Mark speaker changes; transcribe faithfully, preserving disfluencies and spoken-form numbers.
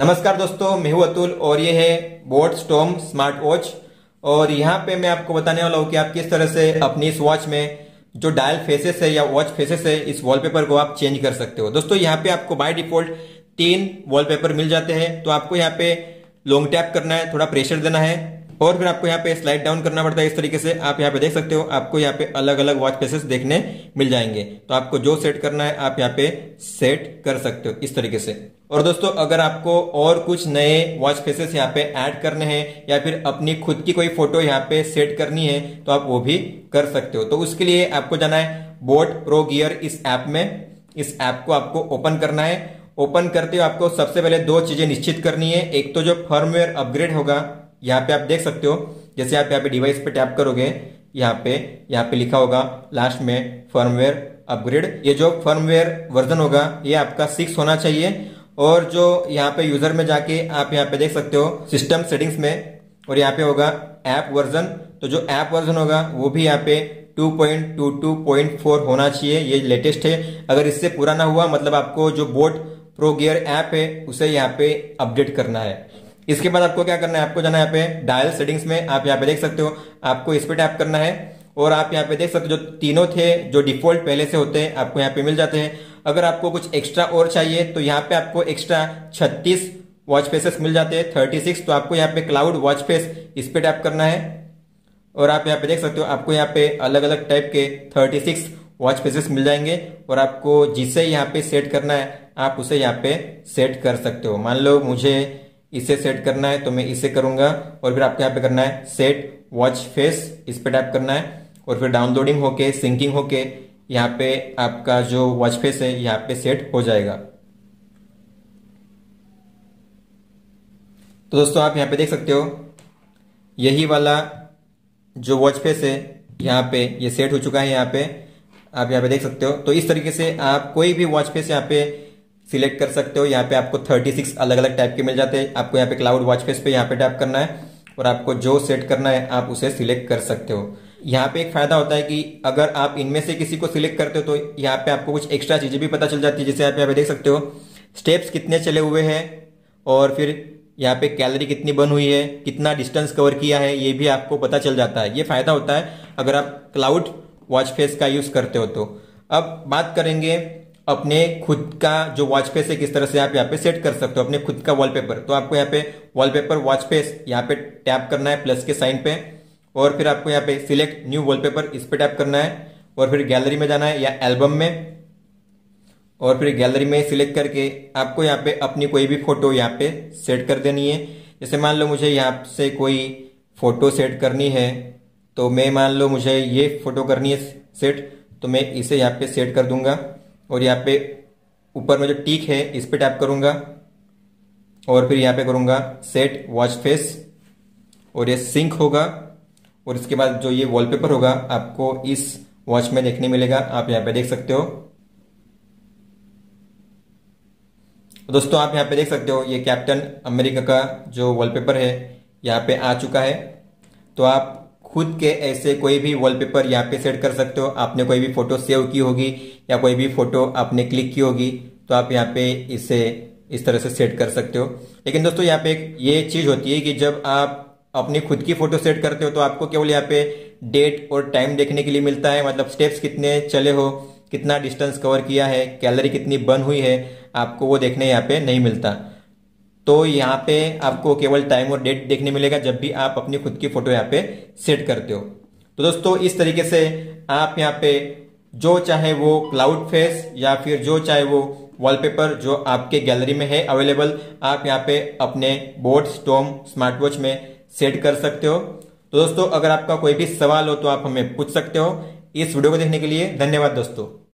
Speaker 1: नमस्कार दोस्तों, मैं हूं अतुल और ये है बोट स्टॉर्म स्मार्ट वॉच। और यहाँ पे मैं आपको बताने वाला हूँ कि आप किस तरह से अपनी इस वॉच में जो डायल फेसेस है या वॉच फेसेस है इस वॉलपेपर को आप चेंज कर सकते हो। दोस्तों यहाँ पे आपको बाय डिफॉल्ट तीन वॉलपेपर मिल जाते हैं, तो आपको यहाँ पे लॉन्ग टैप करना है, थोड़ा प्रेशर देना है और फिर आपको यहाँ पे स्लाइड डाउन करना पड़ता है। इस तरीके से आप यहाँ पे देख सकते हो, आपको यहाँ पे अलग अलग वॉच फेसेस देखने मिल जाएंगे। तो आपको जो सेट करना है आप यहाँ पे सेट कर सकते हो इस तरीके से। और दोस्तों अगर आपको और कुछ नए वॉच फेसेस यहाँ पे ऐड करने हैं या फिर अपनी खुद की कोई फोटो यहाँ पे सेट करनी है तो आप वो भी कर सकते हो। तो उसके लिए आपको जाना है बोट प्रो गियर इस ऐप में। इस ऐप को आपको ओपन करना है। ओपन करते हुए आपको सबसे पहले दो चीजें निश्चित करनी है। एक तो जो फर्मवेयर अपग्रेड होगा, यहाँ पे आप देख सकते हो, जैसे आप यहाँ पे डिवाइस पे टैप करोगे, यहाँ पे यहाँ पे लिखा होगा लास्ट में फर्मवेयर अपग्रेड। ये जो फर्मवेयर वर्जन होगा ये आपका सिक्स होना चाहिए। और जो यहाँ पे यूजर में जाके आप यहाँ पे देख सकते हो सिस्टम सेटिंग्स में, और यहाँ पे होगा ऐप वर्जन। तो जो ऐप वर्जन होगा वो भी यहाँ पे two point two two point four होना चाहिए, ये लेटेस्ट है। अगर इससे पूरा ना हुआ मतलब आपको जो बोट प्रो गियर ऐप है उसे यहाँ पे अपडेट करना है। इसके बाद आपको क्या करना है, आपको जाना है यहाँ पे डायल सेटिंग्स में। आप यहाँ पे देख सकते हो, आपको इस पे टैप करना है और आप यहाँ पे देख सकते हो जो तीनों थे जो डिफॉल्ट पहले से होते हैं आपको यहाँ पे मिल जाते हैं। अगर आपको कुछ एक्स्ट्रा और चाहिए तो यहाँ पे आपको एक्स्ट्रा छत्तीस वॉच फेसेस मिल जाते हैं, थर्टी सिक्स। तो आपको यहाँ पे क्लाउड वॉच फेस इस पे टैप करना है और आप यहाँ पे देख सकते हो आपको यहाँ पे अलग अलग टाइप के थर्टी सिक्स वॉच फेसेस मिल जाएंगे। और आपको जिसे यहाँ पे सेट करना है आप उसे यहाँ पे सेट कर सकते हो। मान लो मुझे इसे सेट करना है तो मैं इसे करूंगा और फिर आपको यहाँ पे करना है सेट वॉच फेस, इस पे टैप करना है और फिर डाउनलोडिंग होके सिंकिंग होके यहाँ पे आपका जो वॉच फेस है यहाँ पे सेट हो जाएगा। तो दोस्तों आप यहाँ पे देख सकते हो यही वाला जो वॉच फेस है यहाँ पे ये सेट हो चुका है। यहाँ पे आप यहाँ पे देख सकते हो। तो इस तरीके से आप कोई भी वॉच फेस यहाँ पे सिलेक्ट कर सकते हो। यहाँ पे आपको थर्टी सिक्स अलग अलग टाइप के मिल जाते हैं। आपको यहाँ पे क्लाउड वॉच फेस पे यहाँ पे टैप करना है और आपको जो सेट करना है आप उसे सिलेक्ट कर सकते हो। यहाँ पे एक फायदा होता है कि अगर आप इनमें से किसी को सिलेक्ट करते हो तो यहाँ पे आपको कुछ एक्स्ट्रा चीजें भी पता चल जाती है। जैसे आप यहाँ पे देख सकते हो स्टेप्स कितने चले हुए हैं और फिर यहाँ पे कैलोरी कितनी बर्न हुई है, कितना डिस्टेंस कवर किया है, ये भी आपको पता चल जाता है। ये फायदा होता है अगर आप क्लाउड वॉच फेस का यूज करते हो तो। अब बात करेंगे अपने खुद का जो वॉच फेस है किस तरह से आप यहाँ पे सेट कर सकते हो अपने खुद का वॉलपेपर। तो आपको यहाँ पे वॉलपेपर वॉच फेस यहाँ पे टैप करना है प्लस के साइन पे और फिर आपको यहाँ पे सिलेक्ट न्यू वॉलपेपर इस पे टैप करना है और फिर गैलरी में जाना है या एल्बम में और फिर गैलरी में सिलेक्ट करके आपको यहाँ पे अपनी कोई भी फोटो यहाँ पे सेट कर देनी है। जैसे मान लो मुझे यहाँ से कोई फोटो सेट करनी है तो मैं मान लो मुझे ये फोटो करनी है सेट, तो मैं इसे यहाँ पे सेट कर दूंगा और यहाँ पे ऊपर में जो टिक है इस पे टैप करूंगा और फिर यहाँ पे करूंगा सेट वॉच फेस और ये सिंक होगा और इसके बाद जो ये वॉलपेपर होगा आपको इस वॉच में देखने मिलेगा। आप यहाँ पे देख सकते हो। दोस्तों आप यहाँ पे देख सकते हो ये कैप्टन अमेरिका का जो वॉलपेपर है यहाँ पे आ चुका है। तो आप खुद के ऐसे कोई भी वॉलपेपर यहाँ पे सेट कर सकते हो। आपने कोई भी फोटो सेव की होगी या कोई भी फोटो आपने क्लिक की होगी तो आप यहाँ पे इसे इस तरह से सेट कर सकते हो। लेकिन दोस्तों यहाँ पे एक ये चीज होती है कि जब आप अपनी खुद की फोटो सेट करते हो तो आपको केवल यहाँ पे डेट और टाइम देखने के लिए मिलता है, मतलब स्टेप्स कितने चले हो, कितना डिस्टेंस कवर किया है, कैलोरी कितनी बर्न हुई है, आपको वो देखने यहाँ पे नहीं मिलता। तो यहाँ पे आपको केवल टाइम और डेट देखने मिलेगा जब भी आप अपनी खुद की फोटो यहाँ पे सेट करते हो। तो दोस्तों इस तरीके से आप यहाँ पे जो चाहे वो क्लाउड फेस या फिर जो चाहे वो वॉलपेपर जो आपके गैलरी में है अवेलेबल, आप यहाँ पे अपने बोट स्टॉर्म स्मार्ट वॉच में सेट कर सकते हो। तो दोस्तों अगर आपका कोई भी सवाल हो तो आप हमें पूछ सकते हो। इस वीडियो को देखने के लिए धन्यवाद दोस्तों।